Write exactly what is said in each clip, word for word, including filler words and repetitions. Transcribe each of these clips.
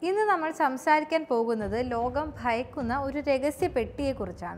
ഇന്ന് നമ്മൾ സംസാരിക്കാൻ പോകുന്നത് ലോകം ഭയക്കുന്ന ഒരു രഹസ്യ പെട്ടിയെക്കുറിച്ചാണ്.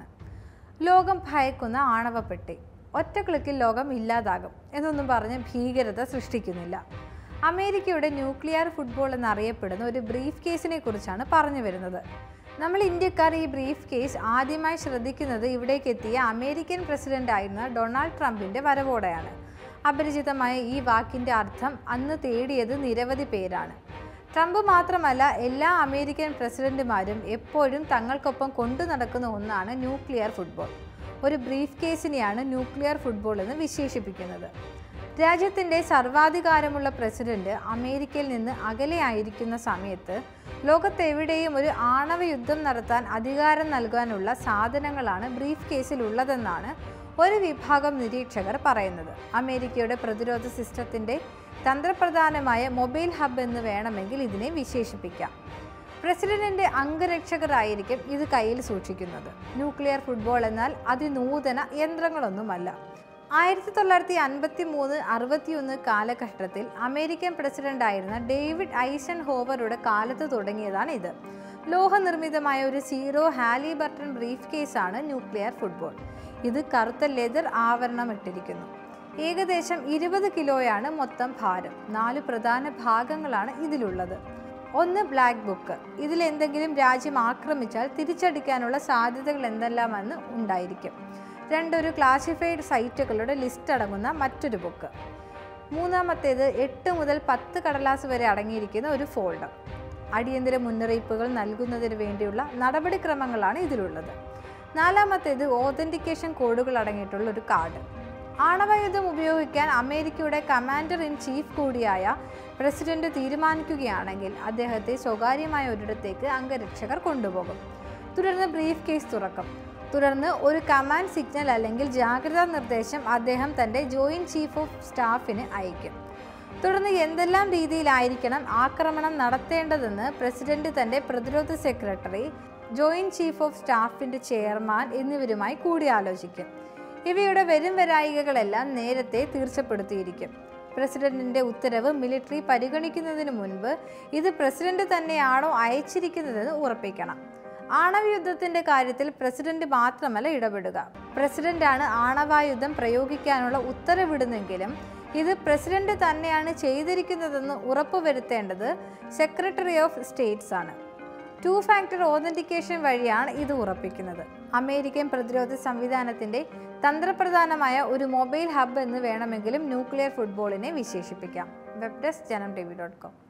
ലോകം ഭയക്കുന്ന ആണവപ്പെട്ടി. ഒറ്റ ക്ലിക്കിൽ ലോകം ഇല്ലാതാകും എന്നൊന്നും പറഞ്ഞ് ഭീകരത സൃഷ്ടിക്കുന്നില്ല. അമേരിക്കയുടെ ന്യൂക്ലിയർ ഫുട്ബോൾ എന്നറിയപ്പെടുന്ന ഒരു ബ്രീഫ് കേസിനെ കുറിച്ചാണ് പറഞ്ഞു വരുന്നത്. നമ്മൾ ഇന്ത്യക്കാർ ഈ ബ്രീഫ് കേസ് ആദ്യമായി ശ്രദ്ധിക്കുന്നത് ഇവിടേക്കെത്തിയ അമേരിക്കൻ പ്രസിഡന്റായിരുന്ന ഡൊണാൾഡ് ട്രംപിൻ്റെ വരവോടെയാണ്. അപരിചിതമായ ഈ വാക്കിൻ്റെ അർത്ഥം അന്ന് തേടിയത് നിരവധി പേരാണ്. ട്രംപ് മാത്രമല്ല, എല്ലാ അമേരിക്കൻ പ്രസിഡന്റുമാരും എപ്പോഴും തങ്ങൾക്കൊപ്പം കൊണ്ടു നടക്കുന്ന ഒന്നാണ് ന്യൂക്ലിയർ ഫുട്ബോൾ. ഒരു ബ്രീഫ് കേസിനെയാണ് ന്യൂക്ലിയർ ഫുട്ബോൾ എന്ന് വിശേഷിപ്പിക്കുന്നത്. രാജ്യത്തിൻ്റെ സർവാധികാരമുള്ള പ്രസിഡന്റ് അമേരിക്കയിൽ നിന്ന് അകലെയായിരിക്കുന്ന സമയത്ത് ലോകത്തെവിടെയും ഒരു ആണവ യുദ്ധം നടത്താൻ അധികാരം നൽകാനുള്ള സാധനങ്ങളാണ് ബ്രീഫ് കേസിലുള്ളതെന്നാണ് ഒരു വിഭാഗം നിരീക്ഷകർ പറയുന്നത്. അമേരിക്കയുടെ പ്രതിരോധ സിസ്റ്റത്തിൻ്റെ തന്ത്രപ്രധാനമായ മൊബൈൽ ഹബ് എന്ന് വേണമെങ്കിൽ ഇതിനെ വിശേഷിപ്പിക്കാം. പ്രസിഡന്റിൻ്റെ അംഗരക്ഷകരായിരിക്കും ഇത് കയ്യിൽ സൂക്ഷിക്കുന്നത്. ന്യൂക്ലിയർ ഫുട്ബോൾ എന്നാൽ അതിനൂതന യന്ത്രങ്ങളൊന്നുമല്ല. ആയിരത്തി തൊള്ളായിരത്തി അൻപത്തി മൂന്ന് അറുപത്തിയൊന്ന് കാലഘട്ടത്തിൽ അമേരിക്കൻ പ്രസിഡന്റായിരുന്ന ഡേവിഡ് ഐസൻ ഹോവറുടെ കാലത്ത് തുടങ്ങിയതാണ് ഇത്. ലോഹനിർമ്മിതമായ ഒരു സീറോ ഹാലിബർട്ടൺ ബ്രീഫ് കേസാണ് ന്യൂക്ലിയർ ഫുട്ബോൾ. ഇത് കറുത്ത ലെതർ ആവരണം ഇട്ടിരിക്കുന്നു. ഏകദേശം ഇരുപത് കിലോയാണ് മൊത്തം ഭാരം. നാല് പ്രധാന ഭാഗങ്ങളാണ് ഇതിലുള്ളത്. ഒന്ന്, ബ്ലാക്ക് ബുക്ക്. ഇതിൽ എന്തെങ്കിലും രാജ്യം ആക്രമിച്ചാൽ തിരിച്ചടിക്കാനുള്ള സാധ്യതകൾ എന്തെല്ലാമെന്ന് ഉണ്ടായിരിക്കും. രണ്ട്, ഒരു ക്ലാസിഫൈഡ് സൈറ്റുകളുടെ ലിസ്റ്റ് അടങ്ങുന്ന മറ്റൊരു ബുക്ക്. മൂന്നാമത്തേത്, എട്ട് മുതൽ പത്ത് കടലാസ് വരെ അടങ്ങിയിരിക്കുന്ന ഒരു ഫോൾഡർ. അടിയന്തര മുന്നറിയിപ്പുകൾ നൽകുന്നതിന് വേണ്ടിയുള്ള നടപടിക്രമങ്ങളാണ് ഇതിലുള്ളത്. നാലാമത്തേത്, ഓതൻറ്റിക്കേഷൻ കോഡുകൾ അടങ്ങിയിട്ടുള്ള ഒരു കാർഡ്. ആണവായുധം ഉപയോഗിക്കാൻ അമേരിക്കയുടെ കമാൻഡർ ഇൻ ചീഫ് കൂടിയായ പ്രസിഡന്റ് തീരുമാനിക്കുകയാണെങ്കിൽ അദ്ദേഹത്തെ സ്വകാര്യമായ ഒരിടത്തേക്ക് അംഗരക്ഷകർ കൊണ്ടുപോകും. തുടർന്ന് ബ്രീഫ് കേസ് തുറക്കും. തുടർന്ന് ഒരു കമാൻഡ് സിഗ്നൽ അല്ലെങ്കിൽ ജാഗ്രതാ നിർദ്ദേശം അദ്ദേഹം തൻ്റെ ജോയിൻറ്റ് ചീഫ് ഓഫ് സ്റ്റാഫിന് അയക്കും. തുടർന്ന് എന്തെല്ലാം രീതിയിലായിരിക്കണം ആക്രമണം നടത്തേണ്ടതെന്ന് പ്രസിഡന്റ് തൻ്റെ പ്രതിരോധ സെക്രട്ടറി, ജോയിൻറ്റ് ചീഫ് ഓഫ് സ്റ്റാഫിൻ്റെ ചെയർമാൻ എന്നിവരുമായി കൂടിയാലോചിക്കും. ഇവയുടെ വരും വരായികകളെല്ലാം നേരത്തെ തീർച്ചപ്പെടുത്തിയിരിക്കും. പ്രസിഡന്റിൻ്റെ ഉത്തരവ് മിലിറ്ററി പരിഗണിക്കുന്നതിന് മുൻപ് ഇത് പ്രസിഡന്റ് തന്നെയാണോ അയച്ചിരിക്കുന്നതെന്ന് ഉറപ്പിക്കണം. ആണവയുദ്ധത്തിൻ്റെ കാര്യത്തിൽ പ്രസിഡന്റ് മാത്രമല്ല ഇടപെടുക. പ്രസിഡന്റാണ് ആണവായുധം പ്രയോഗിക്കാനുള്ള ഉത്തരവിടുന്നെങ്കിലും ഇത് പ്രസിഡന്റ് തന്നെയാണ് ചെയ്തിരിക്കുന്നതെന്ന് ഉറപ്പുവരുത്തേണ്ടത് സെക്രട്ടറി ഓഫ് സ്റ്റേറ്റ്സ് ആണ്. ടു ഫാക്ടർ ഓതൻറ്റിക്കേഷൻ വഴിയാണ് ഇത് ഉറപ്പിക്കുന്നത്. അമേരിക്കൻ പ്രതിരോധ സംവിധാനത്തിൻ്റെ തന്ത്രപ്രധാനമായ ഒരു മൊബൈൽ ഹബ് എന്ന് വേണമെങ്കിലും ന്യൂക്ലിയർ ഫുട്ബോളിനെ വിശേഷിപ്പിക്കാം. Web desk Janam T V dot com.